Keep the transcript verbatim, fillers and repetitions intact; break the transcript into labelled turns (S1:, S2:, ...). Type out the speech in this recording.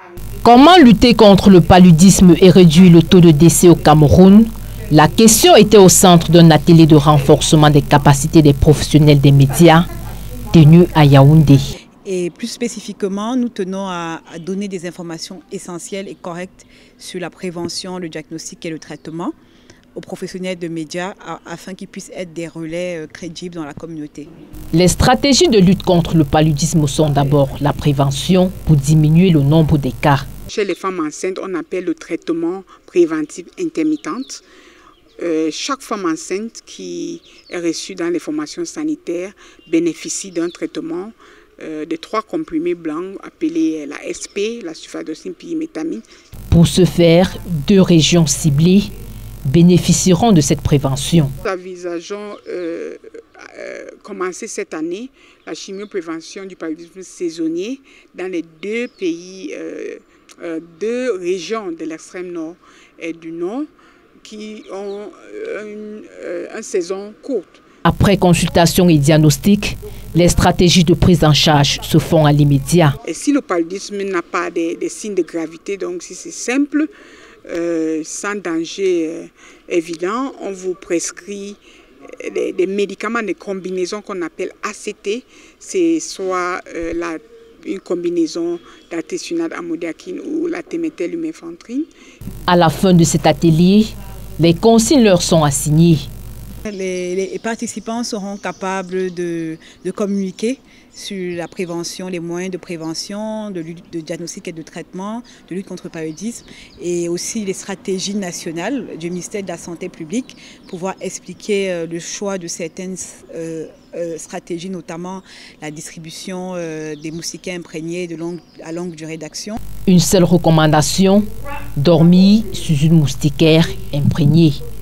S1: Comment lutter contre le paludisme et réduire le taux de décès au Cameroun? La question était au centre d'un atelier de renforcement des capacités des professionnels des médias tenu à Yaoundé.
S2: Et plus spécifiquement, nous tenons à, à donner des informations essentielles et correctes sur la prévention, le diagnostic et le traitement aux professionnels de médias afin qu'ils puissent être des relais crédibles dans la communauté.
S1: Les stratégies de lutte contre le paludisme sont d'abord la prévention pour diminuer le nombre des cas.
S3: Chez les femmes enceintes, on appelle le traitement préventif intermittent. Euh, chaque femme enceinte qui est reçue dans les formations sanitaires bénéficie d'un traitement euh, de trois comprimés blancs appelés la S P, la sulfadoxine pyrimétamine.
S1: Pour ce faire, deux régions ciblées bénéficieront de cette prévention.
S3: Nous envisageons euh, euh, commencer cette année la chimioprévention du paludisme saisonnier dans les deux pays, euh, euh, deux régions de l'extrême nord et du nord qui ont une, euh, une saison courte.
S1: Après consultation et diagnostic, les stratégies de prise en charge se font à l'immédiat.
S3: Et si le paludisme n'a pas des, des signes de gravité, donc si c'est simple, euh, sans danger euh, évident, on vous prescrit des, des médicaments de combinaison qu'on appelle A C T. C'est soit euh, la, une combinaison d'artesunate amodiaquine ou la téméthylluméfantrine.
S1: À la fin de cet atelier, les consignes leur sont assignées.
S2: Les, les participants seront capables de, de communiquer sur la prévention, les moyens de prévention, de, lutte, de diagnostic et de traitement, de lutte contre le paludisme et aussi les stratégies nationales du ministère de la Santé publique, pouvoir expliquer le choix de certaines euh, euh, stratégies, notamment la distribution euh, des moustiquaires imprégnés de longue, à longue durée d'action.
S1: Une seule recommandation, dormir sous une moustiquaire imprégnée.